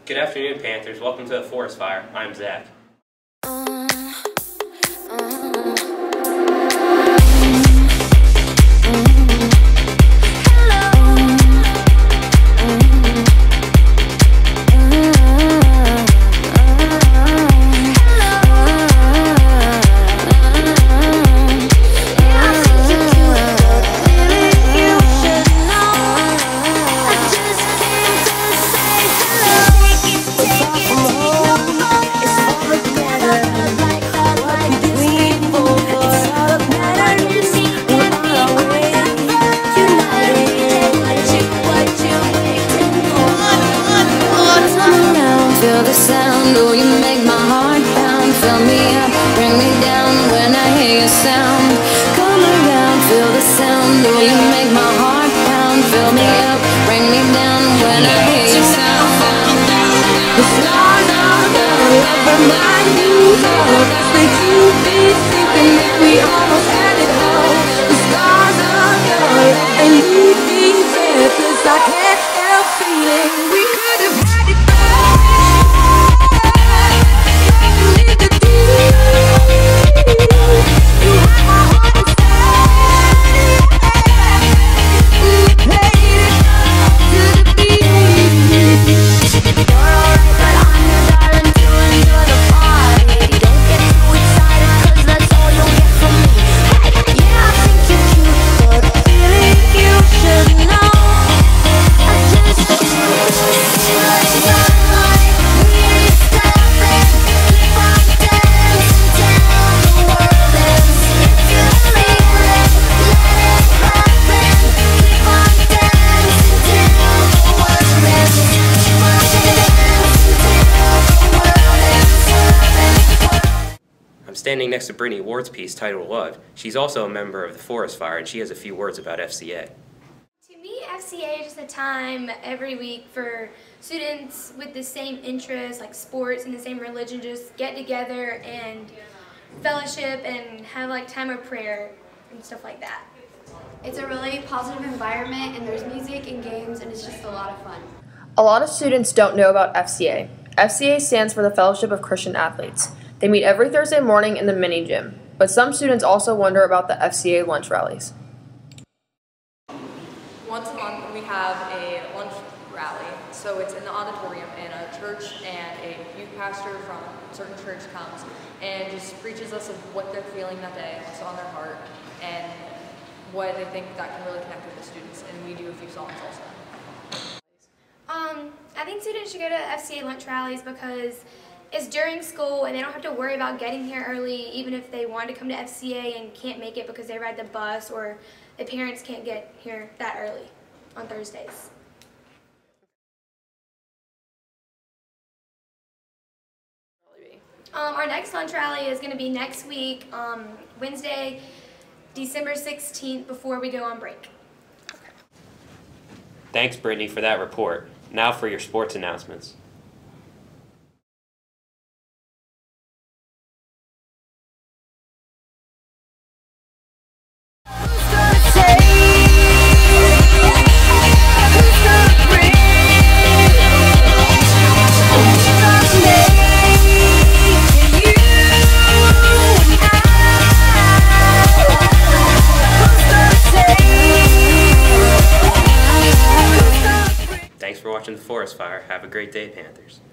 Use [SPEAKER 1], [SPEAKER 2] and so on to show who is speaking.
[SPEAKER 1] Good afternoon, Panthers. Welcome to the Forest Fire. I'm Zach.
[SPEAKER 2] Feel the sound, oh you make my heart pound. Fill me up, bring me down when I hear your sound. Come around, feel the sound, oh you make my heart pound. Fill me up, bring me down when I hear your sound. The stars are gonna remind you of us. They do be sleeping if we almost had it all. The stars are gonna and leave me there, 'cause I can't help feeling we could have had it.
[SPEAKER 1] I'm standing next to Brittany Ward's piece titled Love. She's also a member of the Forest Fire, and she has a few words about FCA.
[SPEAKER 3] To me, FCA is just a time every week for students with the same interests, like sports and the same religion, just get together and fellowship and have like time of prayer and stuff like that.
[SPEAKER 4] It's a really positive environment, and there's music and games, and it's just a lot of fun.
[SPEAKER 5] A lot of students don't know about FCA. FCA stands for the Fellowship of Christian Athletes. They meet every Thursday morning in the mini gym, but some students also wonder about the FCA lunch rallies.
[SPEAKER 6] Once a month we have a lunch rally, so it's in the auditorium, and a church and a youth pastor from a certain church comes and just preaches us of what they're feeling that day, what's on their heart, and what they think that can really connect with the students, and we do a few songs also.
[SPEAKER 3] I think students should go to FCA lunch rallies because it's during school and they don't have to worry about getting here early, even if they want to come to FCA and can't make it because they ride the bus or their parents can't get here that early on Thursdays. Our next lunch rally is going to be next week, Wednesday, December 16th, before we go on break.
[SPEAKER 1] Thanks, Brittany, for that report. Now for your sports announcements. Thanks for watching The Forest Fire. Have a great day, Panthers.